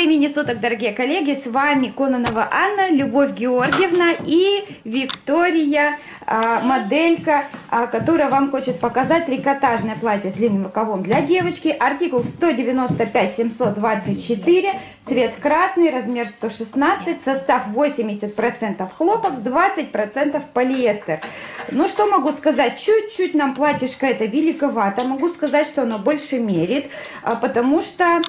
времени суток, дорогие коллеги, с вами Кононова Анна, Любовь Георгиевна и Виктория, моделька, которая вам хочет показать трикотажное платье с длинным рукавом для девочки. Артикул 195-724, цвет красный, размер 116, состав 80% хлопок, 20% полиэстер. Ну что могу сказать, чуть-чуть нам платьишко это великовато, могу сказать, что оно больше мерит, потому что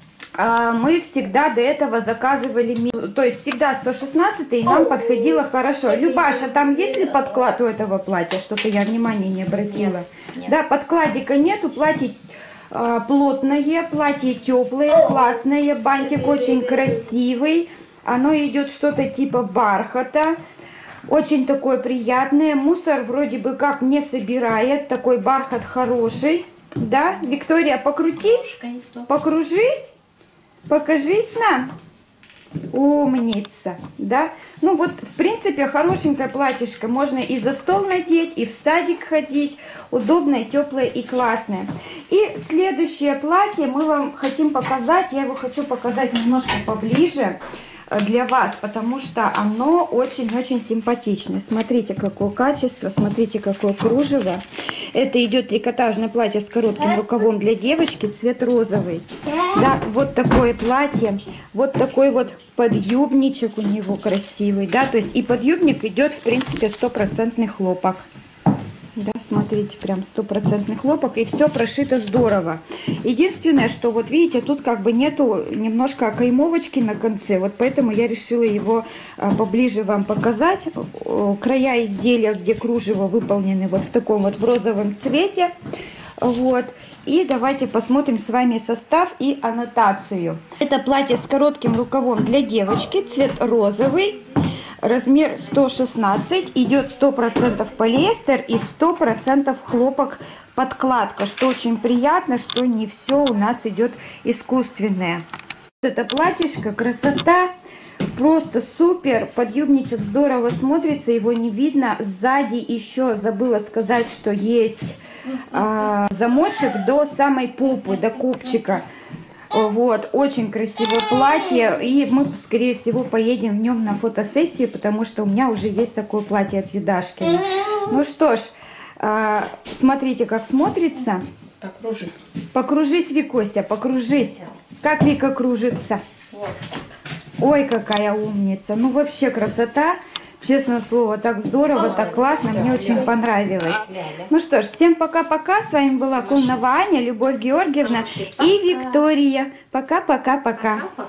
мы всегда до этого заказывали, то есть всегда 116 и нам подходило хорошо. Любаша, там есть ли подклад у этого платья? Что-то я внимания не обратила. Нет. Да, подкладика нету, платье плотное, платье теплое, классное, бантик очень красивый. Оно идет что-то типа бархата. Очень такое приятное. Мусор вроде бы как не собирает. Такой бархат хороший. Да, Виктория, покрутись, покружись. Покажись нам. Умница, да? Ну вот, в принципе, хорошенькое платьишко. Можно и за стол надеть, и в садик ходить. Удобное, теплое и классное. И следующее платье мы вам хотим показать. Я его хочу показать немножко поближе для вас, потому что оно очень-очень симпатичное. Смотрите, какое качество, смотрите, какое кружево. Это идет трикотажное платье с коротким рукавом для девочки, цвет розовый. Да, вот такое платье, вот такой вот подъюбничек у него красивый, да, то есть и подъюбник идет, в принципе, 100% хлопок. Да, смотрите, прям 100% хлопок, и все прошито здорово. Единственное, что вот видите, тут как бы нету немножко окаймовочки на конце, вот поэтому я решила его поближе вам показать. Края изделия, где кружево выполнены вот в таком вот в розовом цвете. Вот. И давайте посмотрим с вами состав и аннотацию. Это платье с коротким рукавом для девочки, цвет розовый. Размер 116, идет 100% полиэстер и 100% хлопок подкладка, что очень приятно, что не все у нас идет искусственное. Это платьишко, красота, просто супер, подъюбничек здорово смотрится, его не видно. Сзади еще забыла сказать, что есть замочек до самой попы, до копчика. Вот, очень красивое платье, и мы, скорее всего, поедем в нем на фотосессию, потому что у меня уже есть такое платье от Юдашкина. Ну что ж, смотрите, как смотрится. Покружись. Покружись, Викося, покружись. Как Вика кружится? Вот. Ой, какая умница. Ну, вообще красота. Честное слово, так здорово, так классно, мне очень понравилось. Ну что ж, всем пока-пока. С вами была Кононова Аня, Любовь Георгиевна и Виктория. Пока-пока-пока.